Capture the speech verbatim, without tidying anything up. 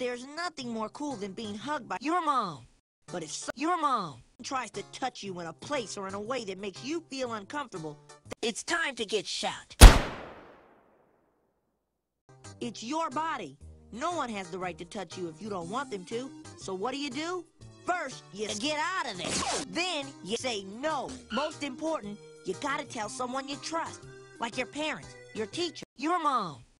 There's nothing more cool than being hugged by your mom. But if so your mom tries to touch you in a place or in a way that makes you feel uncomfortable, it's time to get shot. It's your body. No one has the right to touch you if you don't want them to. So what do you do? First, you get out of there. Then, you say no. Most important, you gotta tell someone you trust. Like your parents, your teacher, your mom.